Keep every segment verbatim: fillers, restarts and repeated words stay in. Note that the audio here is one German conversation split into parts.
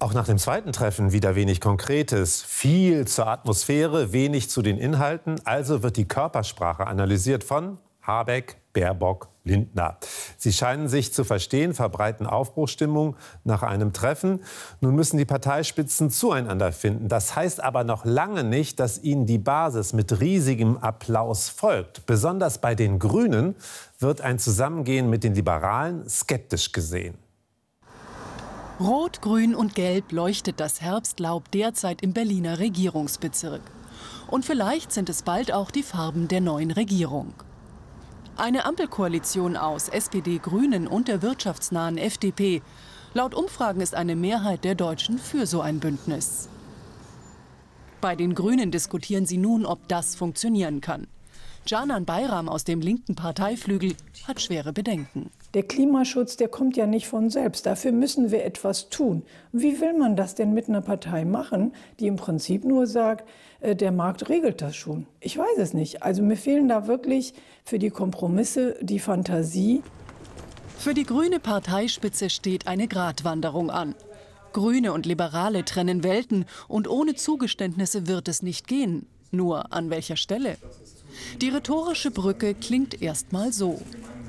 Auch nach dem zweiten Treffen wieder wenig Konkretes. Viel zur Atmosphäre, wenig zu den Inhalten. Also wird die Körpersprache analysiert von Habeck, Baerbock, Lindner. Sie scheinen sich zu verstehen, verbreiten Aufbruchsstimmung nach einem Treffen. Nun müssen die Parteispitzen zueinander finden. Das heißt aber noch lange nicht, dass ihnen die Basis mit riesigem Applaus folgt. Besonders bei den Grünen wird ein Zusammengehen mit den Liberalen skeptisch gesehen. Rot, Grün und Gelb leuchtet das Herbstlaub derzeit im Berliner Regierungsbezirk. Und vielleicht sind es bald auch die Farben der neuen Regierung. Eine Ampelkoalition aus S P D, Grünen und der wirtschaftsnahen F D P. Laut Umfragen ist eine Mehrheit der Deutschen für so ein Bündnis. Bei den Grünen diskutieren sie nun, ob das funktionieren kann. Canan Bayram aus dem linken Parteiflügel hat schwere Bedenken. Der Klimaschutz, der kommt ja nicht von selbst. Dafür müssen wir etwas tun. Wie will man das denn mit einer Partei machen, die im Prinzip nur sagt, äh, der Markt regelt das schon? Ich weiß es nicht. Also mir fehlen da wirklich für die Kompromisse die Fantasie. Für die grüne Parteispitze steht eine Gratwanderung an. Grüne und Liberale trennen Welten und ohne Zugeständnisse wird es nicht gehen. Nur an welcher Stelle? Die rhetorische Brücke klingt erst mal so.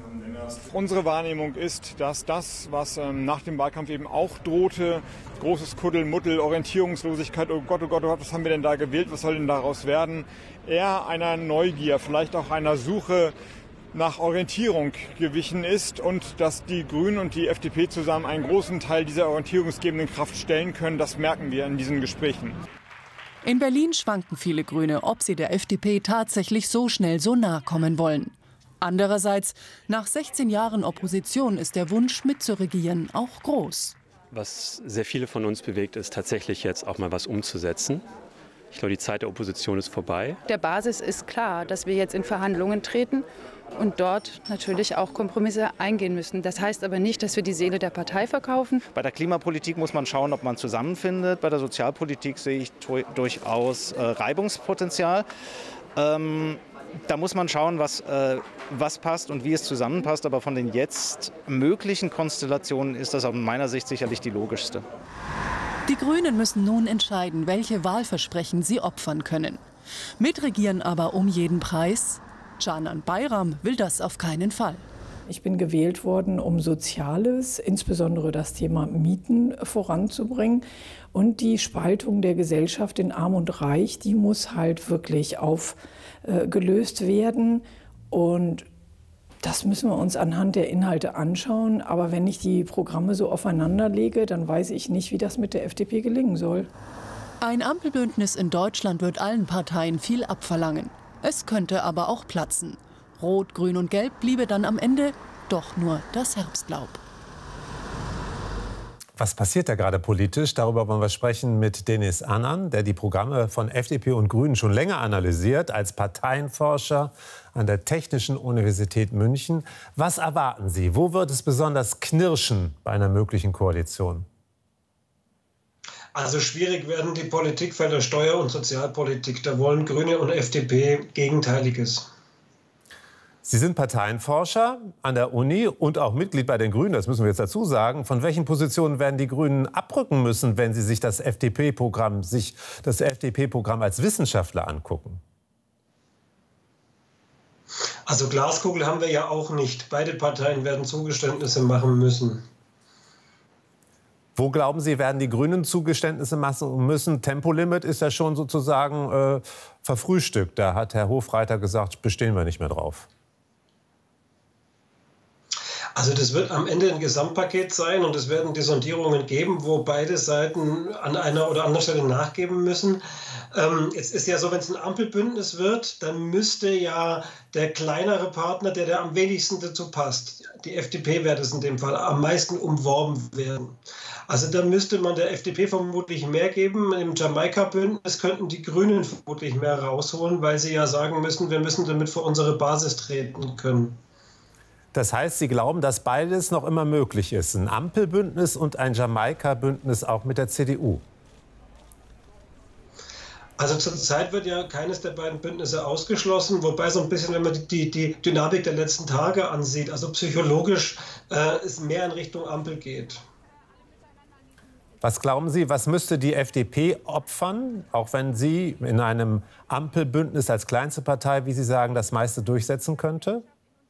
Unsere Wahrnehmung ist, dass das, was ähm, nach dem Wahlkampf eben auch drohte, großes Kuddelmuddel, Orientierungslosigkeit, oh Gott, oh Gott, oh Gott, was haben wir denn da gewählt, was soll denn daraus werden, eher einer Neugier, vielleicht auch einer Suche nach Orientierung gewichen ist und dass die Grünen und die F D P zusammen einen großen Teil dieser orientierungsgebenden Kraft stellen können, das merken wir in diesen Gesprächen. In Berlin schwanken viele Grüne, ob sie der F D P tatsächlich so schnell so nahe kommen wollen. Andererseits, nach sechzehn Jahren Opposition ist der Wunsch mitzuregieren auch groß. Was sehr viele von uns bewegt, ist tatsächlich jetzt auch mal was umzusetzen. Ich glaube, die Zeit der Opposition ist vorbei. Der Basis ist klar, dass wir jetzt in Verhandlungen treten und dort natürlich auch Kompromisse eingehen müssen. Das heißt aber nicht, dass wir die Seele der Partei verkaufen. Bei der Klimapolitik muss man schauen, ob man zusammenfindet. Bei der Sozialpolitik sehe ich durchaus äh, Reibungspotenzial. Ähm, Da muss man schauen, was, äh, was passt und wie es zusammenpasst. Aber von den jetzt möglichen Konstellationen ist das aus meiner Sicht sicherlich die logischste. Die Grünen müssen nun entscheiden, welche Wahlversprechen sie opfern können. Mitregieren aber um jeden Preis? Canan Bayram will das auf keinen Fall. Ich bin gewählt worden, um Soziales, insbesondere das Thema Mieten, voranzubringen. Und die Spaltung der Gesellschaft in Arm und Reich, die muss halt wirklich aufgelöst werden. Und das müssen wir uns anhand der Inhalte anschauen. Aber wenn ich die Programme so aufeinander lege, dann weiß ich nicht, wie das mit der F D P gelingen soll. Ein Ampelbündnis in Deutschland wird allen Parteien viel abverlangen. Es könnte aber auch platzen. Rot, Grün und Gelb bliebe dann am Ende doch nur das Herbstlaub. Was passiert da gerade politisch? Darüber wollen wir sprechen mit Deniz Anan, der die Programme von F D P und Grünen schon länger analysiert, als Parteienforscher an der Technischen Universität München. Was erwarten Sie? Wo wird es besonders knirschen bei einer möglichen Koalition? Also schwierig werden die Politikfelder Steuer- und Sozialpolitik. Da wollen Grüne und F D P Gegenteiliges. Sie sind Parteienforscher an der Uni und auch Mitglied bei den Grünen, das müssen wir jetzt dazu sagen. Von welchen Positionen werden die Grünen abrücken müssen, wenn sie sich das F D P-Programm, sich das F D P-Programm als Wissenschaftler angucken? Also Glaskugel haben wir ja auch nicht. Beide Parteien werden Zugeständnisse machen müssen. Wo glauben Sie, werden die Grünen Zugeständnisse machen müssen? Tempolimit ist ja schon sozusagen äh, verfrühstückt. Da hat Herr Hofreiter gesagt, bestehen wir nicht mehr drauf. Also das wird am Ende ein Gesamtpaket sein und es werden die Sondierungen geben, wo beide Seiten an einer oder anderen Stelle nachgeben müssen. Ähm, es ist ja so, wenn es ein Ampelbündnis wird, dann müsste ja der kleinere Partner, der, der am wenigsten dazu passt, die F D P wäre das in dem Fall, am meisten umworben werden. Also da müsste man der F D P vermutlich mehr geben. Im Jamaika-Bündnis könnten die Grünen vermutlich mehr rausholen, weil sie ja sagen müssen, wir müssen damit vor unsere Basis treten können. Das heißt, Sie glauben, dass beides noch immer möglich ist, ein Ampelbündnis und ein Jamaika-Bündnis auch mit der C D U? Also zurzeit wird ja keines der beiden Bündnisse ausgeschlossen, wobei so ein bisschen, wenn man die, die Dynamik der letzten Tage ansieht, also psychologisch äh, es mehr in Richtung Ampel geht. Was glauben Sie, was müsste die F D P opfern, auch wenn sie in einem Ampelbündnis als kleinste Partei, wie Sie sagen, das meiste durchsetzen könnte?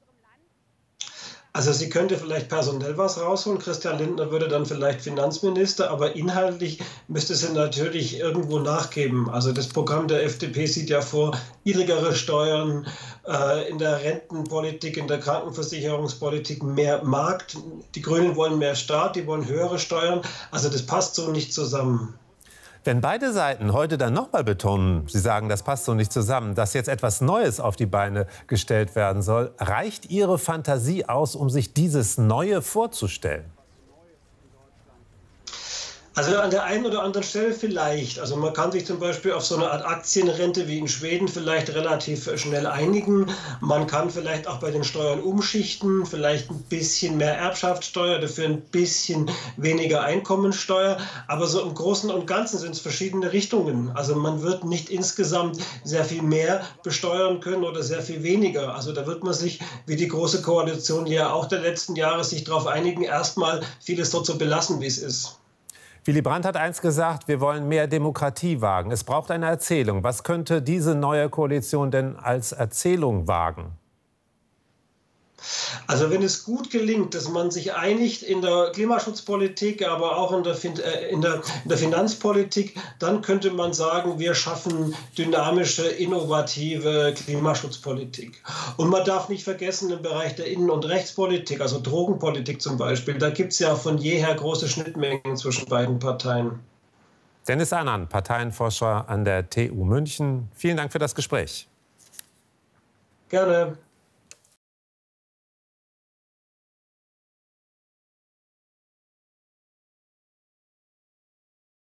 Also sie könnte vielleicht personell was rausholen. Christian Lindner würde dann vielleicht Finanzminister, aber inhaltlich müsste sie natürlich irgendwo nachgeben. Also das Programm der F D P sieht ja vor, niedrigere Steuern äh, in der Rentenpolitik, in der Krankenversicherungspolitik, mehr Markt. Die Grünen wollen mehr Staat, die wollen höhere Steuern. Also das passt so nicht zusammen. Wenn beide Seiten heute dann noch mal betonen, Sie sagen, das passt so nicht zusammen, dass jetzt etwas Neues auf die Beine gestellt werden soll, reicht Ihre Fantasie aus, um sich dieses Neue vorzustellen? Also an der einen oder anderen Stelle vielleicht. Also man kann sich zum Beispiel auf so eine Art Aktienrente wie in Schweden vielleicht relativ schnell einigen. Man kann vielleicht auch bei den Steuern umschichten, vielleicht ein bisschen mehr Erbschaftssteuer, dafür ein bisschen weniger Einkommensteuer. Aber so im Großen und Ganzen sind es verschiedene Richtungen. Also man wird nicht insgesamt sehr viel mehr besteuern können oder sehr viel weniger. Also da wird man sich, wie die Große Koalition ja auch der letzten Jahre, sich darauf einigen, erstmal vieles so zu belassen, wie es ist. Willy Brandt hat eins gesagt, wir wollen mehr Demokratie wagen. Es braucht eine Erzählung. Was könnte diese neue Koalition denn als Erzählung wagen? Also wenn es gut gelingt, dass man sich einigt in der Klimaschutzpolitik, aber auch in der, in der, in der Finanzpolitik, dann könnte man sagen, wir schaffen dynamische, innovative Klimaschutzpolitik. Und man darf nicht vergessen, im Bereich der Innen- und Rechtspolitik, also Drogenpolitik zum Beispiel, da gibt es ja von jeher große Schnittmengen zwischen beiden Parteien. Dennis Annan, Parteienforscher an der T U München. Vielen Dank für das Gespräch. Gerne.